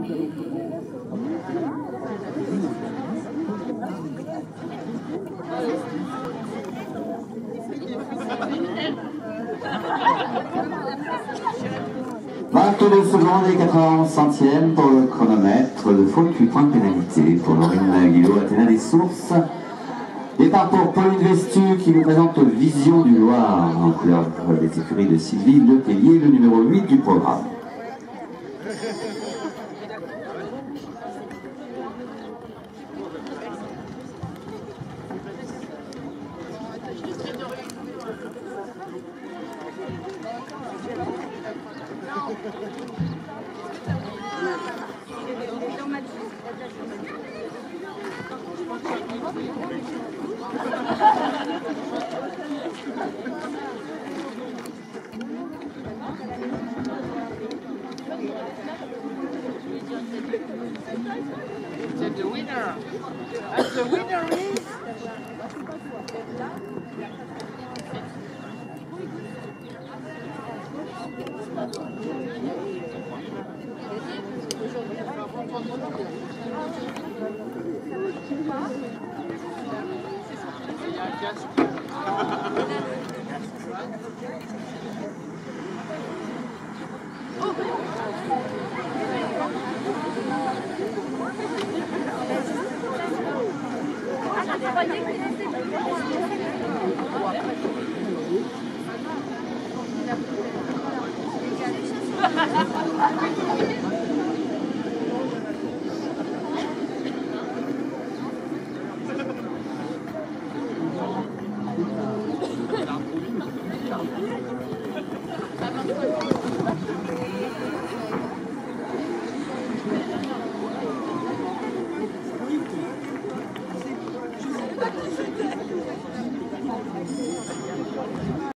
22 secondes et 91 centièmes pour le chronomètre. De faute, 8 points de pénalité pour Laurine Guillot, Athéna des Sources. Départ pour Pauline Vestu qui nous présente Vision du Loir en couleur des écuries de Sylvie Letellier, le numéro 8 du programme. The winner. And the winner is...